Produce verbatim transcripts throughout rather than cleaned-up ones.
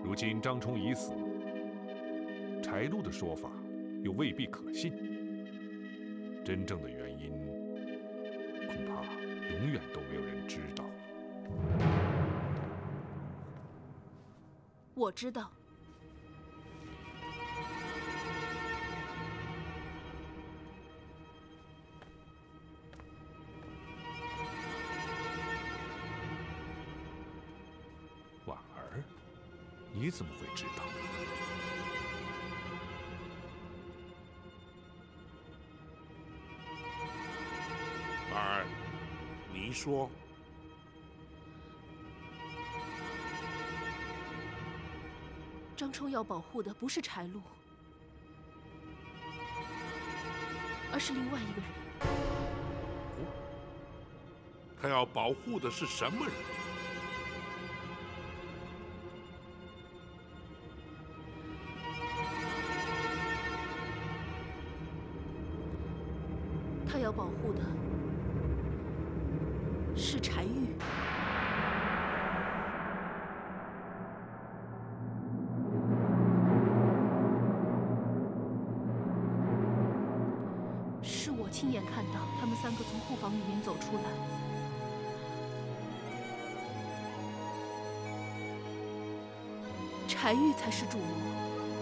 如今张冲已死，柴禄的说法又未必可信。真正的原因，恐怕永远都没有人知道。 我知道。 婉儿，你怎么会知道？ 婉儿，你说。 张冲要保护的不是柴禄，而是另外一个人。 哦，他要保护的是什么人？ 他要保护的是柴玉。是我亲眼看到他们三个从库房里面走出来。柴玉才是主谋。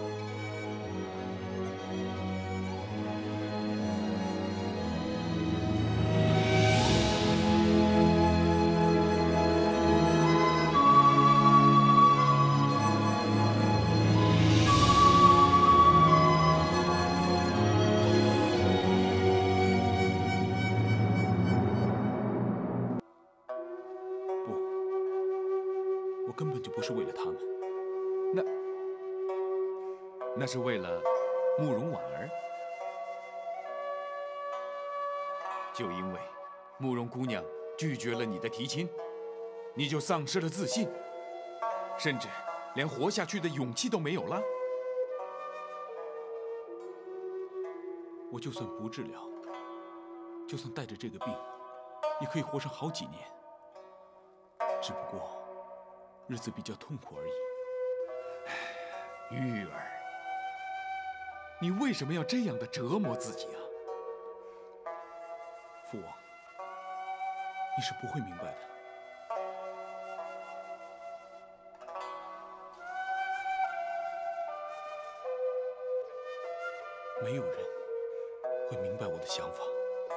根本就不是为了他们，那那是为了慕容婉儿。就因为慕容姑娘拒绝了你的提亲，你就丧失了自信，甚至连活下去的勇气都没有了。我就算不治疗，就算带着这个病，也可以活上好几年。只不过…… 日子比较痛苦而已。玉儿，你为什么要这样的折磨自己啊？父王，你是不会明白的。没有人会明白我的想法。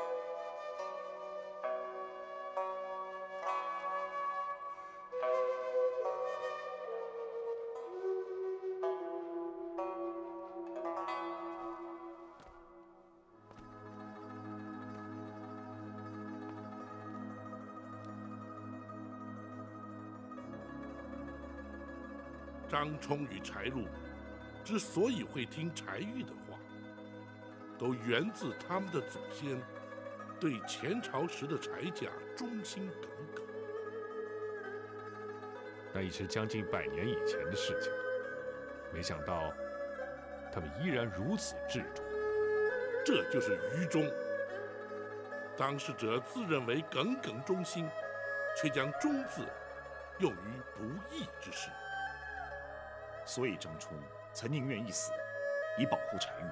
张冲与柴禄之所以会听柴玉的话，都源自他们的祖先对前朝时的柴家忠心耿耿。 那已是将近百年以前的事情了，没想到他们依然如此执着。 这就是愚忠。当事者自认为耿耿忠心，却将“忠”字用于不义之事。 所以张冲才宁愿一死，以保护柴玉。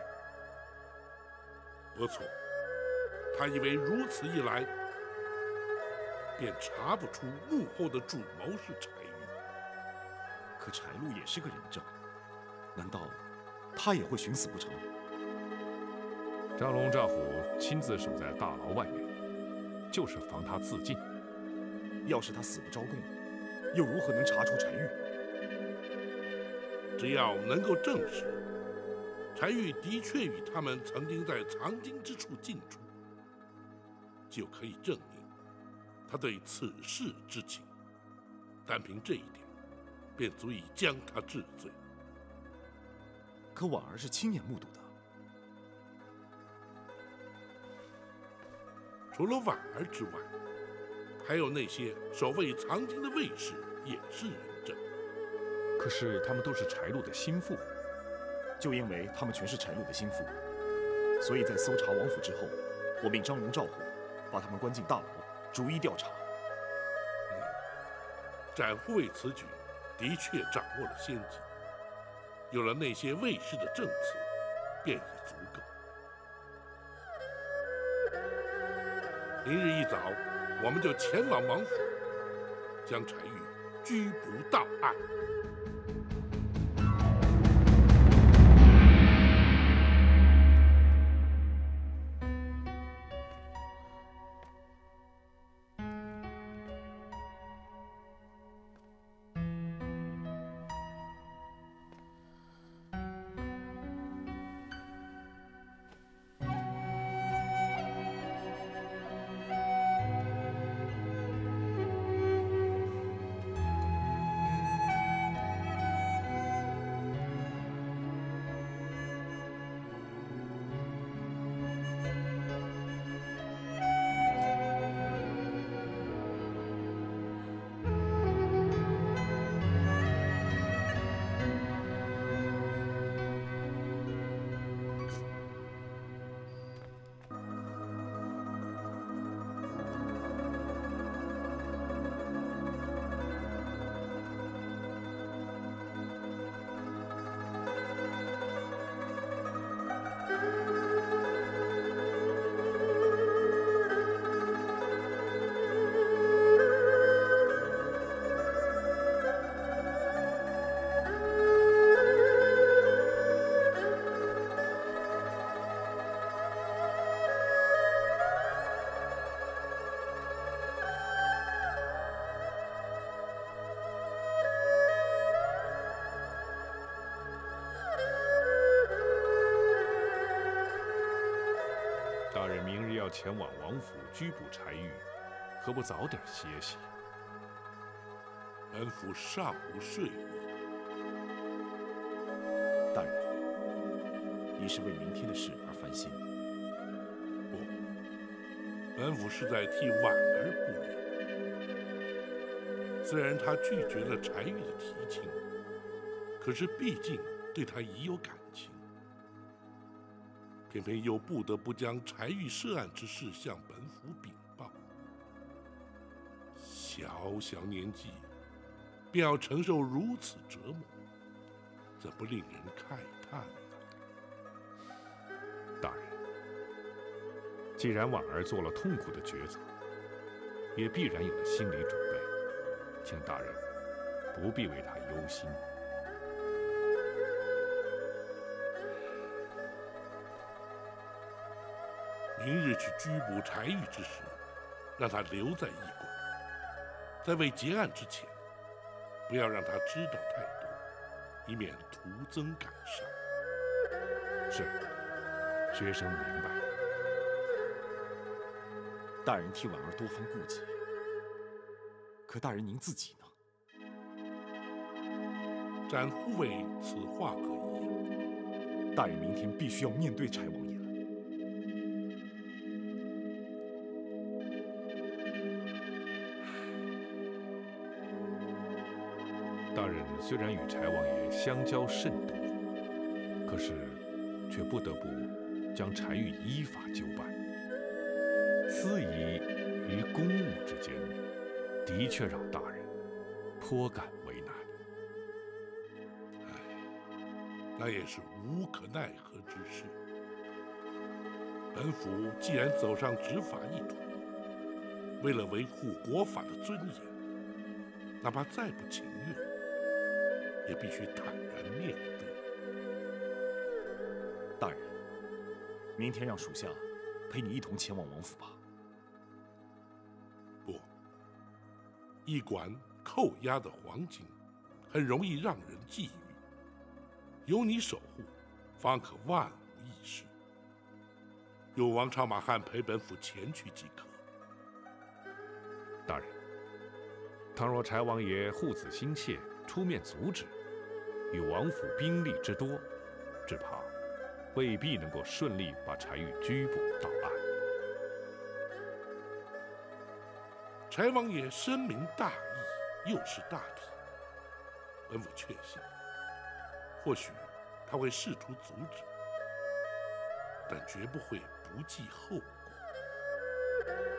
不错，他以为如此一来，便查不出幕后的主谋是柴玉。 可柴禄也是个人证，难道他也会寻死不成？ 张龙赵虎亲自守在大牢外面，就是防他自尽。 要是他死不招供，又如何能查出柴玉？ 只要能够证实柴玉的确与他们曾经在藏经之处近处，就可以证明他对此事知情。单凭这一点，便足以将他治罪。 可婉儿是亲眼目睹的， 除了婉儿之外，还有那些守卫藏经的卫士也是人证。 可是他们都是柴禄的心腹， 就因为他们全是柴禄的心腹，所以在搜查王府之后，我命张龙赵虎把他们关进大牢，逐一调查。 嗯，展护卫此举的确掌握了先机。 有了那些卫士的证词，便已足够。明日一早，我们就前往王府，将柴玉拘捕到案。 大人明日要前往王府拘捕柴玉，何不早点歇息？ 本府尚无睡意。 大人，你是为明天的事而烦心？ 不，本府是在替婉儿不远。虽然她拒绝了柴玉的提亲，可是毕竟对他已有感情。偏偏又不得不将柴玉涉案之事向本府禀报。小小年纪，便要承受如此折磨，怎不令人慨叹呢？ 大人，既然婉儿做了痛苦的抉择，也必然有了心理准备，请大人不必为她忧心。 明日去拘捕柴玉之时，让他留在驿馆，在未结案之前，不要让他知道太多，以免徒增感伤。 是，学生明白。 大人替婉儿多方顾忌，可大人您自己呢？ 展护卫此话可疑啊。 大人明天必须要面对柴王爷了。 大人虽然与柴王爷相交甚多，可是却不得不将柴玉依法纠办。司仪于公务之间，的确让大人颇感为难。 唉，那也是无可奈何之事。本府既然走上执法一途，为了维护国法的尊严，哪怕再不情愿，也必须坦然面对。 大人，明天让属下陪你一同前往王府吧。 不，驿馆扣押的黄金，很容易让人觊觎，有你守护，方可万无一失。有王朝马汉陪本府前去即可。 大人，倘若柴王爷护子心切，出面阻止，以王府兵力之多，只怕未必能够顺利把柴玉拘捕到案。 柴王爷深明大义，又识大体，本府确信，或许他会试图阻止，但绝不会不计后果。